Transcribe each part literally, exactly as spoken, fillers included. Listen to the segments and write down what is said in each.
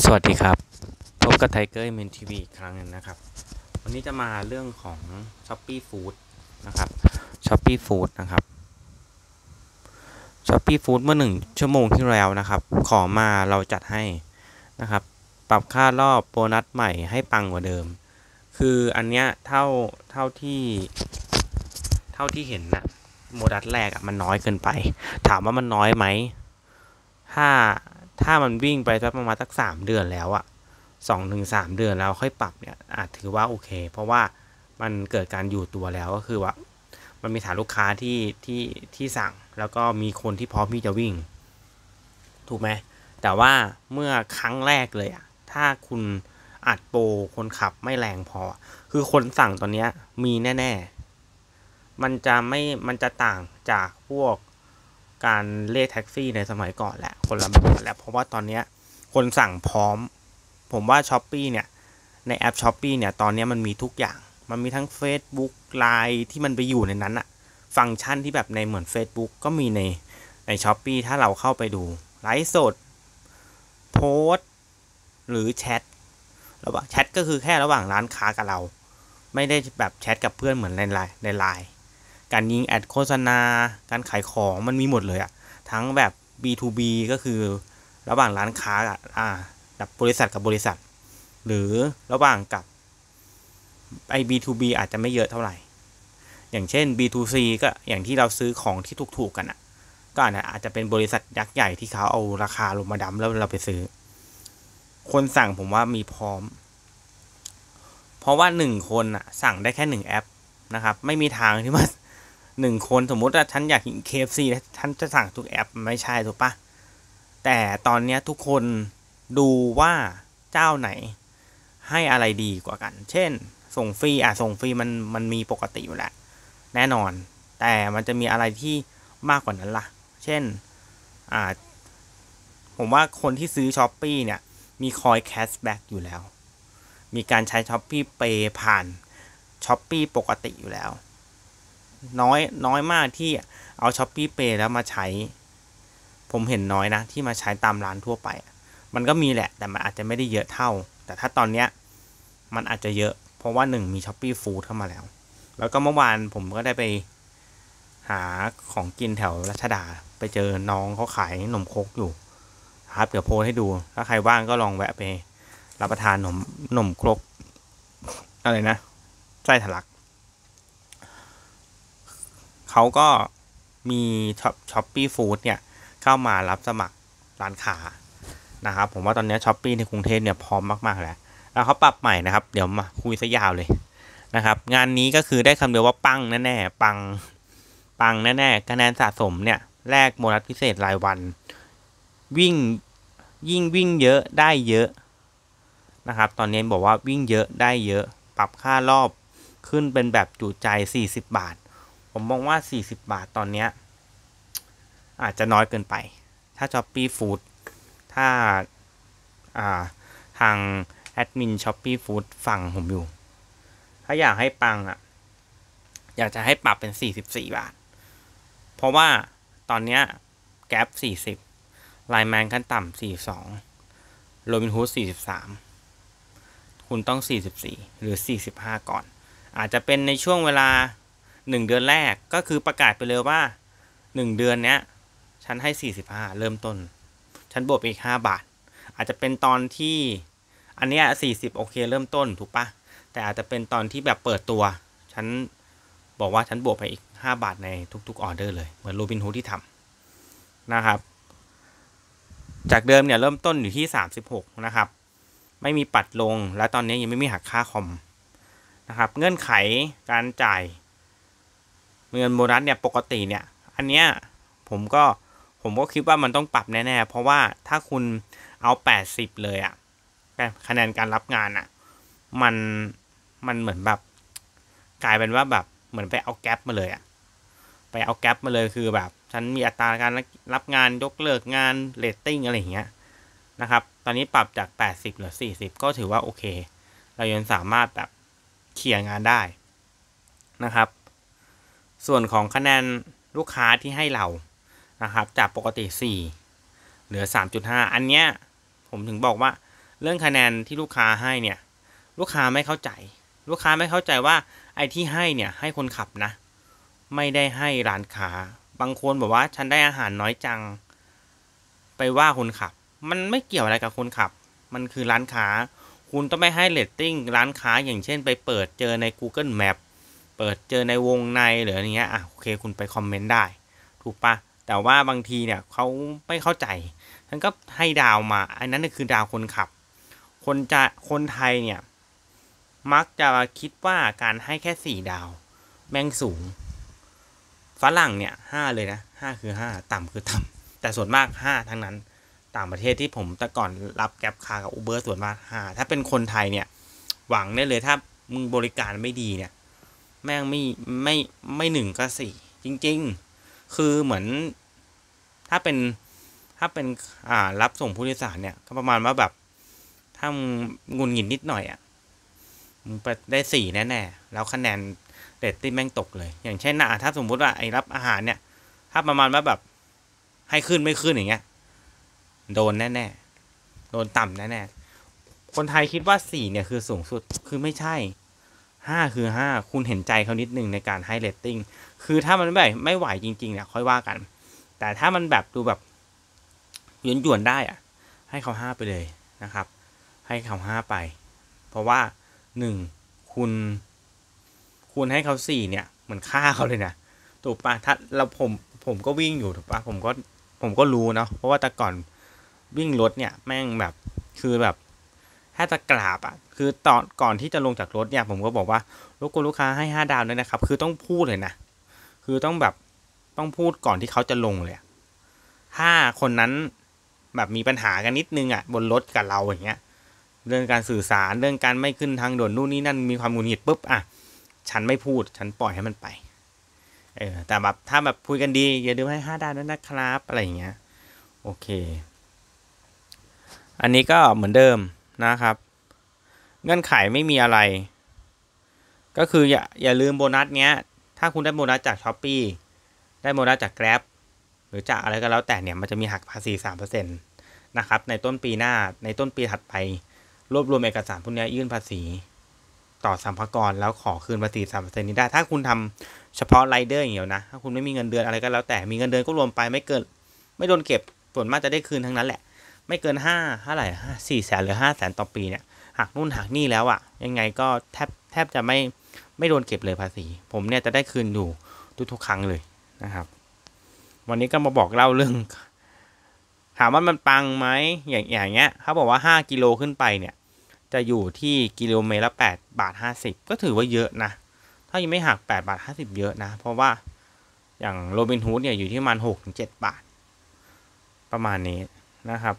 วัสดีครับพบกับไทเกอร์เมนทีวีอีกครั้งนึงนะครับวันนี้จะมาเรื่องของ Shopee Food นะครับ Shopee Food นะครับ Shopee Food เมื่อหนึ่งชั่วโมงที่แล้วนะครับขอมาเราจัดให้นะครับปรับค่ารอบโบนัสใหม่ให้ปังกว่าเดิมคืออันเนี้ยเท่าเท่าที่เท่าที่เห็นนะโบนัสแรกอะมันน้อยเกินไปถามว่ามันน้อยไหมถ้าถ้ามันวิ่งไปสักประมาณสักสามเดือนแล้วอะสองถึงสามเดือนแล้วค่อยปรับเนี่ยอาจถือว่าโอเคเพราะว่ามันเกิดการอยู่ตัวแล้วก็คือว่ามันมีฐานลูกค้าที่ที่ที่สั่งแล้วก็มีคนที่พร้อมที่จะวิ่งถูกไหมแต่ว่าเมื่อครั้งแรกเลยอะถ้าคุณอัดโปรคนขับไม่แรงพอคือคนสั่งตอนนี้มีแน่ๆมันจะไม่มันจะต่างจากพวกการเรียกแท็กซี่ในสมัยก่อนแหละคนละแบบแล้วเพราะว่าตอนนี้คนสั่งพร้อมผมว่า Shopee เนี่ยในแอป Shopee เนี่ยตอนนี้มันมีทุกอย่างมันมีทั้ง Facebook ไลน์ ที่มันไปอยู่ในนั้นอะฟังก์ชันที่แบบในเหมือน Facebook ก็มีในใน Shopee ถ้าเราเข้าไปดูไลฟ์สดโพสหรือแชทระหว่างแชทก็คือแค่ระหว่างร้านค้ากับเราไม่ได้แบบแชทกับเพื่อนเหมือนในไลน์ในไลน์การยิงแอดโฆษณาการขายของมันมีหมดเลยอะทั้งแบบ บี ทู บี ก็คือระหว่างร้านค้าอะอ่ากับบริษัทกับบริษัทหรือระหว่างกับไอ บี ทู บี อาจจะไม่เยอะเท่าไหร่อย่างเช่น บี ทู ซี ก็อย่างที่เราซื้อของที่ถูกๆกันอ่ะก็อาจจะเป็นบริษัทยักษ์ใหญ่ที่เขาเอาราคาลงมาดั้มแล้วเราไปซื้อคนสั่งผมว่ามีพร้อมเพราะว่าหนึ่งคนอ่ะสั่งได้แค่หนึ่งแอปนะครับไม่มีทางที่ว่าหนึ่งคนสมมุติว่าฉันอยากกิน เค เอฟ ซี ฉันจะสั่งทุกแอปไม่ใช่ถูกปะแต่ตอนนี้ทุกคนดูว่าเจ้าไหนให้อะไรดีกว่ากันเช่นส่งฟรีอ่ะส่งฟรีมันมันมีปกติอยู่แล้วแน่นอนแต่มันจะมีอะไรที่มากกว่านั้นล่ะเช่นอ่าผมว่าคนที่ซื้อ Shopee เนี่ยมีคอยแคชแบ็กอยู่แล้วมีการใช้ Shopee Pay ผ่าน Shopee ปกติอยู่แล้วน้อยน้อยมากที่เอา Shopee Pay แล้วมาใช้ผมเห็นน้อยนะที่มาใช้ตามร้านทั่วไปมันก็มีแหละแต่มันอาจจะไม่ได้เยอะเท่าแต่ถ้าตอนเนี้ยมันอาจจะเยอะเพราะว่าหนึ่งมี Shopee Food เข้ามาแล้วแล้วก็เมื่อวานผมก็ได้ไปหาของกินแถวรัชดาไปเจอน้องเขาขายขนมครกอยู่ครับเดี๋ยวโพสให้ดูถ้าใครว่างก็ลองแวะไปรับประทานขนมขนมครกอะไรนะไส้ทะลักเขาก็มีช็อปปี้ฟู้ดเนี่ยเข้ามารับสมัครร้านค้านะครับผมว่าตอนนี้ Shopee ในกรุงเทพเนี่ยพร้อมมากๆแล้วแล้วเขาปรับใหม่นะครับเดี๋ยวมาคุยซะยาวเลยนะครับงานนี้ก็คือได้คำเดียวว่าปังแน่ๆปังปังแน่ๆคะแนนสะสมเนี่ยแลกโบนัสพิเศษรายวันวิ่งยิ่งวิ่งเยอะได้เยอะนะครับตอนนี้บอกว่าวิ่งเยอะได้เยอะปรับค่ารอบขึ้นเป็นแบบจุใจสี่สิบบาทผมมองว่าสี่สิบบาทตอนนี้อาจจะน้อยเกินไปถ้า Shopee Food ถ้าอ่าทางแอดมิน Shopee Food ฟังผมอยู่ถ้าอยากให้ปังอ่ะอยากจะให้ปรับเป็นสี่สิบสี่บาทเพราะว่าตอนเนี้ยแก๊ปสี่สิบไลน์แมนขั้นต่ำสี่สิบสองโรบินฮูดสี่สิบสามคุณต้องสี่สิบสี่หรือสี่สิบห้าก่อนอาจจะเป็นในช่วงเวลาหนึ่งเดือนแรกก็คือประกาศไปเลยว่าหนึ่งเดือนเนี้ยฉันให้สี่สิบห้าเริ่มต้นฉันบวกอีกห้าบาทอาจจะเป็นตอนที่อันเนี้ยสี่สิบโอเคเริ่มต้นถูกปะแต่อาจจะเป็นตอนที่แบบเปิดตัวฉันบอกว่าฉันบวกไปอีกห้าบาทในทุกๆออเดอร์เลยเหมือนโรบินฮูดที่ทำนะครับจากเดิมเนี่ยเริ่มต้นอยู่ที่สามสิบหกนะครับไม่มีปัดลงและตอนนี้ยังไม่มีหักค่าคอมนะครับเงื่อนไขการจ่ายเงินโบนัสเนี่ยปกติเนี่ยอันเนี้ยผมก็ผมก็คิดว่ามันต้องปรับแน่ๆเพราะว่าถ้าคุณเอาแปดสิบเลยอะคะแนนการรับงานอะมันมันเหมือนแบบกลายเป็นว่าแบบเหมือนไปเอาแก๊ปมาเลยอะไปเอาแก๊ปมาเลยคือแบบฉันมีอัตราการรับงานยกเลิกงานเรตติ้งอะไรอย่างเงี้ยนะครับตอนนี้ปรับจากแปดสิบเหลือสี่สิบก็ถือว่าโอเคเรายังสามารถแบบเคลียร์งานได้นะครับส่วนของคะแนนลูกค้าที่ให้เรานะครับจากปกติสี่เหลือ สามจุดห้า อันเนี้ยผมถึงบอกว่าเรื่องคะแนนที่ลูกค้าให้เนี่ยลูกค้าไม่เข้าใจลูกค้าไม่เข้าใจว่าไอ้ที่ให้เนี่ยให้คนขับนะไม่ได้ให้ร้านค้าบางคนบอกว่าฉันได้อาหารน้อยจังไปว่าคนขับมันไม่เกี่ยวอะไรกับคนขับมันคือร้านค้าคุณต้องไม่ให้เรตติ้งร้านค้าอย่างเช่นไปเปิดเจอใน Google Map เปิดเจอในวงในหรืออะไรเงี้ยอ่ะโอเคคุณไปคอมเมนต์ได้ถูกปะแต่ว่าบางทีเนี่ยเขาไม่เข้าใจท่านก็ให้ดาวมาอันนั้นคือดาวคนขับคนจะคนไทยเนี่ยมักจะคิดว่าการให้แค่สี่ดาวแม่งสูงฝรั่งเนี่ยห้าเลยนะห้าคือห้าต่ำคือต่ำแต่ส่วนมากห้าทั้งนั้นต่างประเทศที่ผมแต่ก่อนรับแกร็บคาร์กับอูเบอร์ส่วนมากห้าถ้าเป็นคนไทยเนี่ยหวังได้เลยถ้ามึงบริการไม่ดีเนี่ยแม่งไม่ไม่ไม่หนึ่งก็สี่จริงๆคือเหมือนถ้าเป็นถ้าเป็นอ่ารับส่งผู้โดยสารเนี่ยก็ประมาณว่าแบบถ้ามึงงุนหงิดนิดหน่อยอ่ะมึงไปได้สี่แน่ๆแล้วคะแนนเรตติ้งแม่งตกเลยอย่างเช่นนะถ้าสมมุติว่าไอ้รับอาหารเนี่ยถ้าประมาณว่าแบบให้ขึ้นไม่ขึ้นอย่างเงี้ยโดนแน่ๆโดนต่ำแน่ๆคนไทยคิดว่าสี่เนี่ยคือสูงสุดคือไม่ใช่ห้าคือห้าคุณเห็นใจเขานิดนึงในการให้เรตติ้งคือถ้ามันไม่ไม่ไหวจริงๆเนี่ยค่อยว่ากันแต่ถ้ามันแบบดูแบบหยวนๆได้อะให้เขาห้าไปเลยนะครับให้เขาห้าไปเพราะว่าหนึ่งคุณคุณให้เขาสี่เนี่ยเหมือนฆ่าเขาเลยนะถูกปะถ้าเราผมผมก็วิ่งอยู่ถูกปะผมก็ผมก็รู้เนาะเพราะว่าแต่ก่อนวิ่งรถเนี่ยแม่งแบบคือแบบถ้าจะกราบอ่ะคือตอนก่อนที่จะลงจากรถเนี่ยผมก็บอกว่าลูกลูกค้าให้ห้าดาวด้วยนะครับคือต้องพูดเลยนะคือต้องแบบต้องพูดก่อนที่เขาจะลงเลยถ้าคนนั้นแบบมีปัญหากันนิดนึงอ่ะบนรถกับเราอย่างเงี้ยเรื่องการสื่อสารเรื่องการไม่ขึ้นทางด่วนนู่นนี่นั่นมีความหงุดหงิดปุ๊บอ่ะฉันไม่พูดฉันปล่อยให้มันไปเออแต่แบบถ้าแบบคุยกันดีอย่าลืมให้ห้าดาวด้วยนะครับอะไรอย่างเงี้ยโอเคอันนี้ก็เหมือนเดิมนะครับเงื่อนไขไม่มีอะไรก็คืออย่าอย่าลืมโบนัสเนี้ยถ้าคุณได้โบนัสจาก Shopee ได้โบนัสจาก Grab หรือจากอะไรก็แล้วแต่เนี่ยมันจะมีหักภาษี สามเปอร์เซ็นต์ นะครับในต้นปีหน้าในต้นปีถัดไปรวบรวมเอกสารพวกนี้ยื่นภาษีต่อสรรพากรแล้วขอคืนภาษี สามเปอร์เซ็นต์ นี้ได้ถ้าคุณทำเฉพาะไรเดอร์อย่างเดียวนะถ้าคุณไม่มีเงินเดือนอะไรก็แล้วแต่มีเงินเดือนก็รวมไปไม่เกินไม่โดนเก็บส่วนมากจะได้คืนทั้งนั้นแหละไม่เกินห้าเท่าไหร่สี่แสนหรือห้าแสนต่อปีเนี่ยหักนู่นหักนี่แล้วอะยังไงก็แทบแทบจะไม่ไม่โดนเก็บเลยภาษีผมเนี่ยจะได้คืนอยู่ทุกๆครั้งเลยนะครับวันนี้ก็มาบอกเล่าเรื่องถามว่ามันปังไหมอย่างอย่างเงี้ยเขาบอกว่าห้ากิโลขึ้นไปเนี่ยจะอยู่ที่กิโลเมตรละแปดบาทห้าสิบก็ถือว่าเยอะนะถ้ายังไม่หักแปดบาทห้าสิบเยอะนะเพราะว่าอย่างโรบินฮูดเนี่ยอยู่ที่ประมาณหกถึงเจ็ดบาทประมาณนี้นะครับ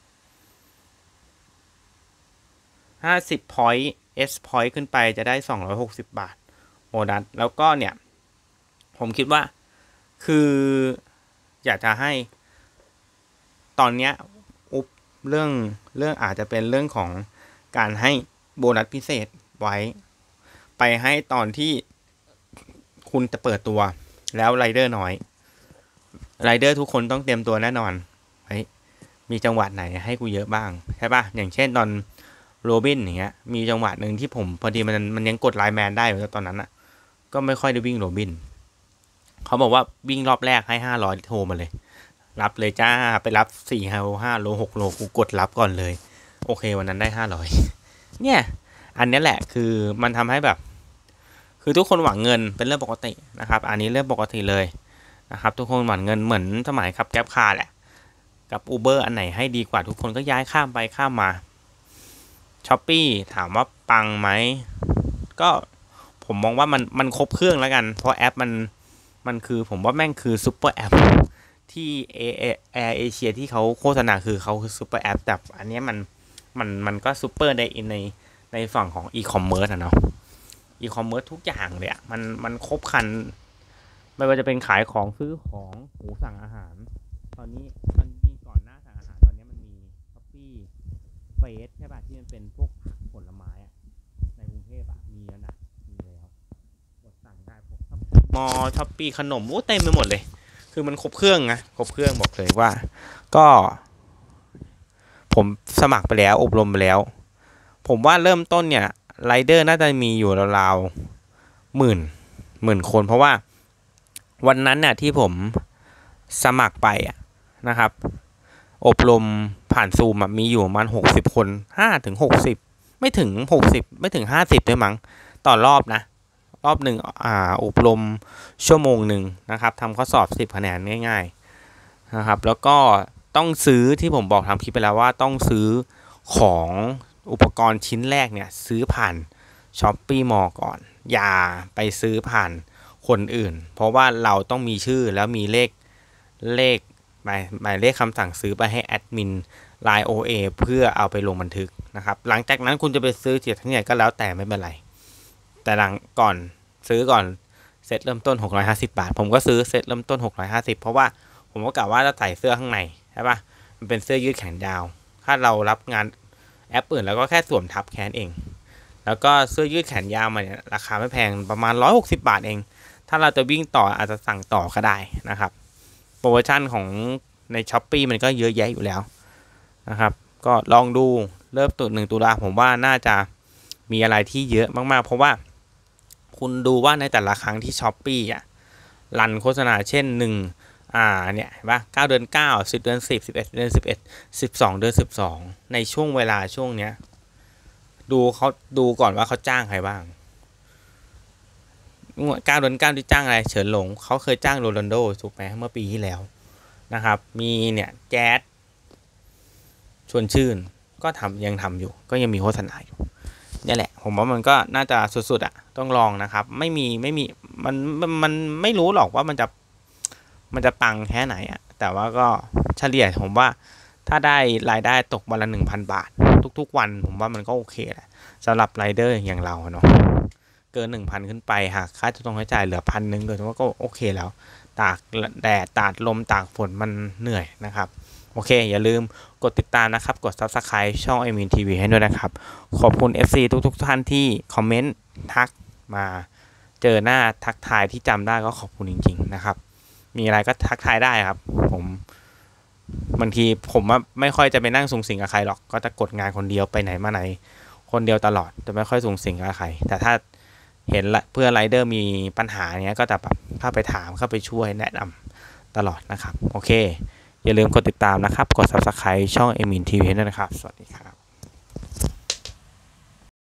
ห้าสิบ point S point ขึ้นไปจะได้สองร้อยหกสิบบาทโบนัสแล้วก็เนี่ยผมคิดว่าคืออยากจะให้ตอนเนี้ยอุบเรื่องเรื่องอาจจะเป็นเรื่องของการให้โบนัสพิเศษไว้ไปให้ตอนที่คุณจะเปิดตัวแล้วไรเดอร์น้อยไรเดอร์ทุกคนต้องเตรียมตัวแน่นอนเฮ้ยมีจังหวัดไหนให้กูเยอะบ้างใช่ป่ะอย่างเช่นตอนโรบินอย่างเงี้ยมีจังหวะหนึ่งที่ผมพอดีมันมันยังกดไลน์แมนได้อยู่ตอนนั้นอ่ะก็ไม่ค่อยได้วิ่งโรบินเขาบอกว่าวิ่งรอบแรกให้ห้าร้อยโทรมาเลยรับเลยจ้าไปรับสี่โลห้าโลหกโลกูกดรับก่อนเลยโอเควันนั้นได้ห้าร้อยเนี่ยอันนี้แหละคือมันทำให้แบบคือทุกคนหวังเงินเป็นเรื่องปกตินะครับอันนี้เรื่องปกติเลยนะครับทุกคนหวังเงินเหมือนสมัยขับแก๊ปคาร์แหละกับ Uber อันไหนให้ดีกว่าทุกคนก็ย้ายข้ามไปข้ามมา Shopee ถามว่าปังไหมก็ผมมองว่ามันมันครบเครื่องแล้วกันเพราะแอปมันมันคือผมว่าแม่งคือซุปเปอร์แอปที่แอร์เอเชียที่เขาโฆษณาคือเขาคือซุปเปอร์แอปแต่อันนี้มันมันมันก็ซุปเปอร์ในในในฝั่งของอีคอมเมิร์ซอะเนาะอีคอมเมิร์ซทุกอย่างเลยอะมันมันครบครันไม่ว่าจะเป็นขายของซื้อของหูสั่งอาหารตอนนี้ตอนจริงก่อนหน้าสั่งอาหารตอนนี้มันมี Shopee เฟสใช่ป่ะที่มันเป็นพวกผลไม้อะในกรุงเทพอะมีแล้วนะมีแล้วกดสั่งได้พวกมอ Shopee ขนมโอ้เต็มไปหมดเลยคือมันครบเครื่องนะครบเครื่องบอกเลยว่าก็ผมสมัครไปแล้วอบรมไปแล้วผมว่าเริ่มต้นเนี่ยไรเดอร์น่าจะมีอยู่ราวๆหมื่นหมื่นคนเพราะว่าวันนั้นเนี่ยที่ผมสมัครไปนะครับอบรมผ่านซูมมีอยู่ประมาณหกสิบคนห้าถึงหกสิบไม่ถึงหกสิบไม่ถึงห้าสิบด้วยมั้งต่อรอบนะรอบหนึ่งอ่าอบรมชั่วโมงหนึ่งนะครับทำข้อสอบสิบคะแนนง่ายๆนะครับแล้วก็ต้องซื้อที่ผมบอกทำคลิปไปแล้วว่าต้องซื้อของอุปกรณ์ชิ้นแรกเนี่ยซื้อผ่าน Shopee Mall ก่อนอย่าไปซื้อผ่านคนอื่นเพราะว่าเราต้องมีชื่อแล้วมีเลขเลขหมายหมายเลขคำสั่งซื้อไปให้แอดมิน ไลน์ โอ เอ เพื่อเอาไปลงบันทึกนะครับหลังจากนั้นคุณจะไปซื้อเสียทั้งใหญ่ก็แล้วแต่ไม่เป็นไรแต่หลังก่อนซื้อก่อนเซตเริ่มต้นหกร้อยห้าสิบบาทผมก็ซื้อเซตเริ่มต้นหกร้อยห้าสิบเพราะว่าผมก็กะว่าจะใส่เสื้อข้างในใช่ปะมันเป็นเสื้อยืดแขนยาวถ้าเรารับงานแอปอื่นแล้วก็แค่สวมทับแขนเองแล้วก็เสื้อยืดแขนยาวมันเนี่ยราคาไม่แพงประมาณหนึ่งร้อยหกสิบบาทเองถ้าเราจะวิ่งต่ออาจจะสั่งต่อก็ได้นะครับโปรโมชั่นของใน Shopee มันก็เยอะแยะอยู่แล้วนะครับก็ลองดูเริ่มตุหนึ่งตุลาผมว่าน่าจะมีอะไรที่เยอะมากๆเพราะว่าคุณดูว่าในแต่ละครั้งที่ Shopee อ่ะรันโฆษณาเช่นหนึ่งอ่าเนี่ยเห็นป่ะเก้าเดือนเก้า สิบเดือนสิบ สิบเอ็ดเดือนสิบเอ็ด สิบสองเดือนสิบสองในช่วงเวลาช่วงเนี้ยดูเขาดูก่อนว่าเขาจ้างใครบ้างเก้าเดือนเก้าที่จ้างอะไรเฉินหลงเขาเคยจ้างโรนัลโดถูกไหมเมื่อปีที่แล้วนะครับมีเนี่ยแจ๊ดชวนชื่นก็ทำยังทำอยู่ก็ยังมีโฆษณาอยู่นี่แหละผมว่ามันก็น่าจะสุดๆอ่ะต้องลองนะครับไม่มีไม่มีมันมันไม่รู้หรอกว่ามันจะมันจะปังแค่ไหนอ่ะแต่ว่าก็เฉลี่ยผมว่าถ้าได้รายได้ตกวันละ หนึ่งพัน บาททุกๆวันผมว่ามันก็โอเคแหละสำหรับไรเดอร์อย่างเราเนาะเกิน หนึ่งพัน ขึ้นไปหากค่าจะต้องใช้จ่ายเหลือพันหนึ่งก็ถือว่าก็โอเคแล้วตากแดดตากลมตากฝนมันเหนื่อยนะครับโอเคอย่าลืมกดติดตามนะครับกด ซับสไครบ์ ช่อง ไอ มิน ที วี ให้ด้วยนะครับขอบคุณ เอฟ ซี ทุกๆท่านที่คอมเมนต์ทักมาเจอหน้าทักทายที่จำได้ก็ขอบคุณจริงๆนะครับมีอะไรก็ทักทายได้ครับผมบางทีผมไม่ค่อยจะไปนั่งสุงสิงกับใครหรอกก็จะกดงานคนเดียวไปไหนมาไหนคนเดียวตลอดจะไม่ค่อยสุงสิงกับใครแต่ถ้าเห็นเพื่อนไรเดอร์มีปัญหาเนี้ยก็จะแบบเข้าไปถามเข้าไปช่วยแนะนำตลอดนะครับโอเคอย่าลืมกดติดตามนะครับกด ซับสไครบ์ ช่อง เอ มิน ที วี ด้วยนะครับสวัสดีครับ